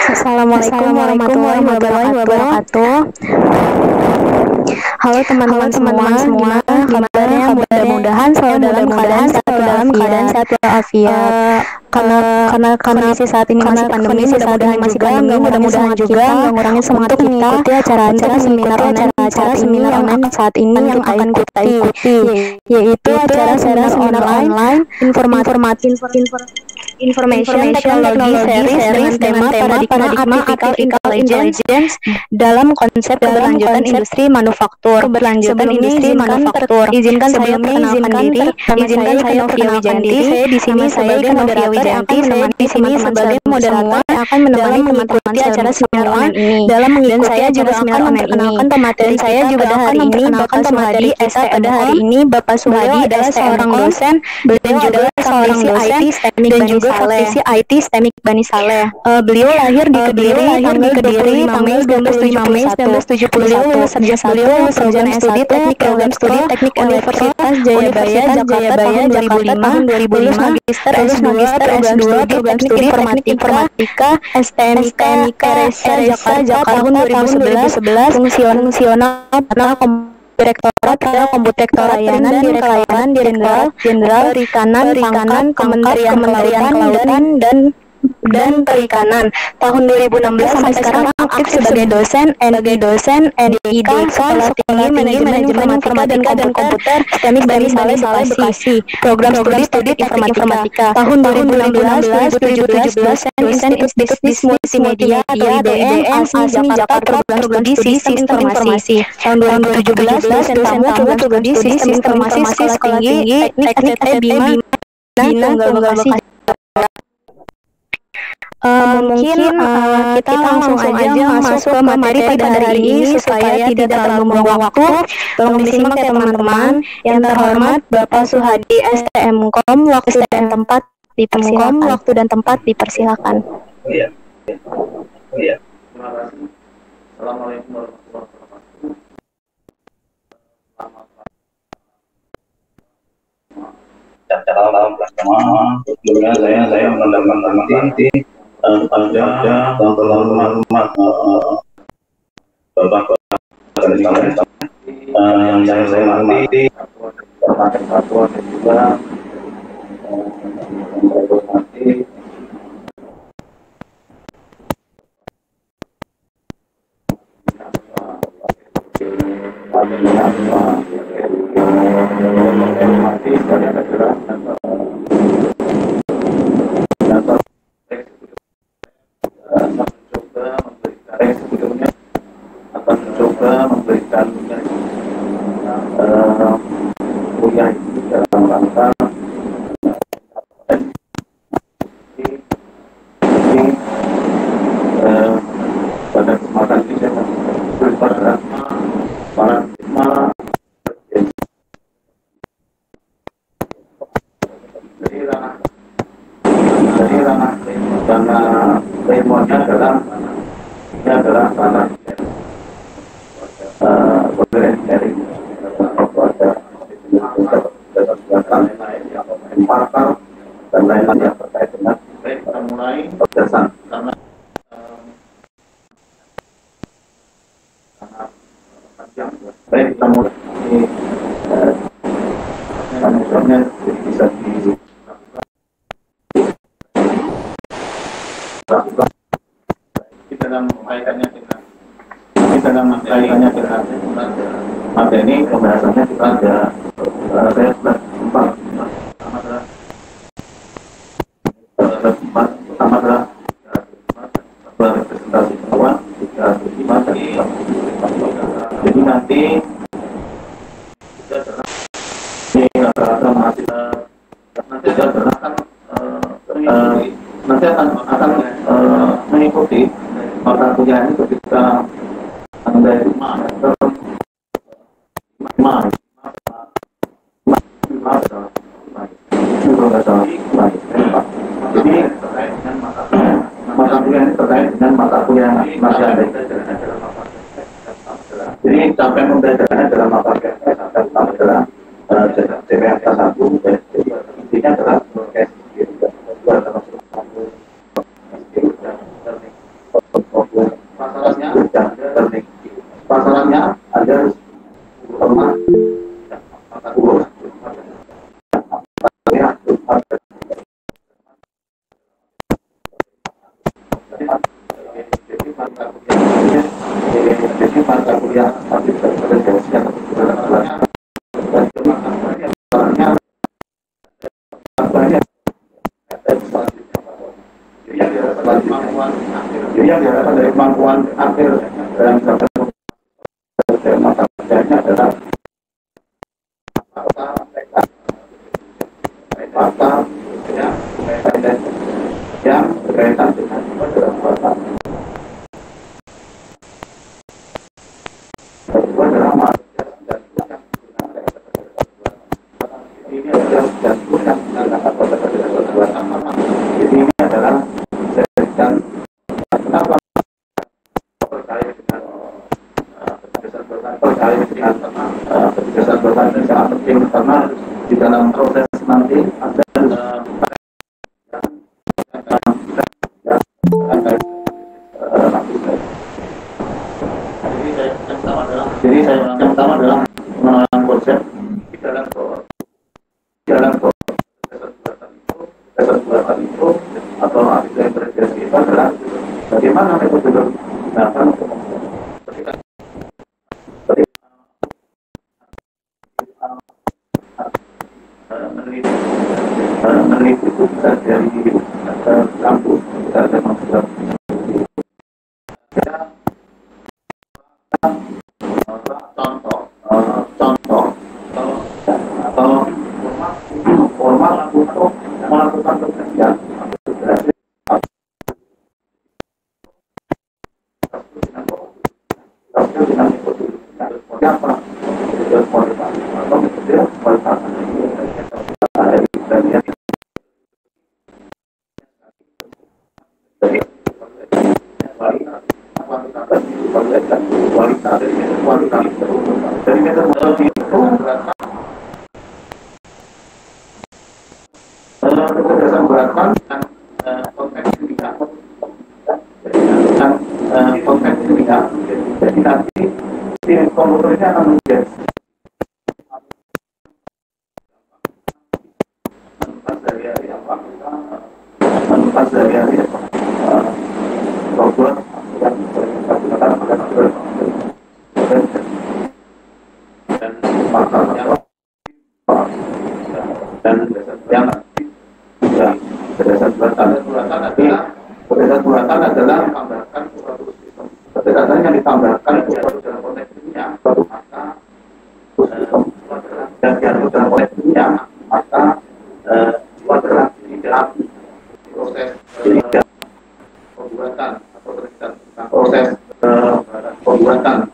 Assalamualaikum warahmatullahi wabarakatuh. Halo teman-teman semua, gimana kabarnya? Mudah-mudahan selalu dalam keadaan sehat walafiat. Karena kondisi saat ini masih pandemi, mudah-mudahan juga mengurangi semangat kita mengikuti acara-acara seminar online saat ini yang akan kita ikuti, yaitu acara seminar online Information Technology Series dengan tema Paradigma Artificial Intelligence dalam konsep keberlanjutan industri manufaktur. Izinkan saya perkenalkan diri. Saya di sini sebagai moderator yang akan menemani teman-teman akan menemani mengikuti acara seminar online ini. Dan saya juga akan memperkenalkan pemateri saya juga hari ini Bapak Suhadi pada hari ini Bapak Suhadi adalah seorang dosen dan juga seorang dosen dan juga praktisi IT STEMIK Bani Saleh. Beliau lahir di Kediri tanggal 25 Mei 1971. Beliau lulus sarjana S1 program studi teknik Universitas Jayabaya Jakarta tahun 2005. Lulus magister S2 program studi teknik informatika STMIK Resa Jakarta tahun 2011. Fungsional Direktorat Komputer Layanan Jenderal Perikanan Kementerian Kelautan dan Perikanan tahun 2016 sampai sekarang aktif sebagai dosen NIDK Sekolah Tinggi Manajemen Informatika dan Komputer STEMIK Bani Saleh Bekasi. Program studi informatika tahun 2016-2017 dosen Institut Multimedia atau IBM ASMI Jakarta. Program studi Sistem Informasi tahun 2017 dosen tamu program studi Sistem Informasi Sekolah Tinggi Teknik Bina Tunggal Bekasi. Mungkin kita langsung aja masuk ke materi pada hari ini supaya tidak terlalu membuang waktu. Tolong disimak ya teman-teman. Yang terhormat Bapak Suhadi STMkom, waktu dan tempat dipersilakan. Oh iya. Terima kasih. Assalamualaikum warahmatullahi wabarakatuh. Salam bersama. Sebelumnya saya mendapat pada teman-teman Bapak yang saya hormati Ketua dan juga saya hormati akan mencoba memberikan kuliah ini dalam rangka pada kesempatan ini saya pada paradigma jadi ranah ilmunya adalah ranah dari pakar dan lain-lain yang terkait dengan kita mulai berdasarkan karena panjang. Baik, kita mulai misalnya bisa dilakukan kita dalam kaitannya dengan materi pembahasannya kita ada saya sudah pertama adalah representasi kawan jadi nanti rata-rata mahasiswa nanti akan mengikuti mata kuliah ini ketika dari jadi mata kuliah ini terkait dengan mata kuliah masih ada. Jadi capaian pembelajarannya dalam mata kuliah adalah CPNK 1. Jadi intinya adalah pasarannya ada rumah urus jadi mata kuliah tapi jadi yang diharapkan dari kemampuan akhir dalam mata kuliahnya adalah fakta yang berkaitan dengan perbuatan. Kedua adalah ini adalah yang jadi ini adalah dan kenapa terkait dengan ketegasan berkait ini sangat penting karena di dalam proses nanti ada jadi yang pertama adalah mengenal konsep di dalam ketegasan itu atau arti interpretasi itu adalah bagaimana metode digunakan untuk meneliti itu bisa dari kampus, bisa dari masyarakat. Contoh atau formal untuk melakukan penelitian dengan metode apa? Metode kualitas atau metode kualitas. Dari metode itu kecerdasan buatan konteks dunia dan konteks dunia. Jadi nanti tim komputer ini akan menjadi menukas dari robot yang digunakan dan yang berdasar buatan adalah tambahkan suatu sistem. Berdasarkan yang ditambahkan suatu dalam konteks dunia, maka dan yang dalam konteks dunia, maka adalah tidak proses pembuatan atau proses pembuatan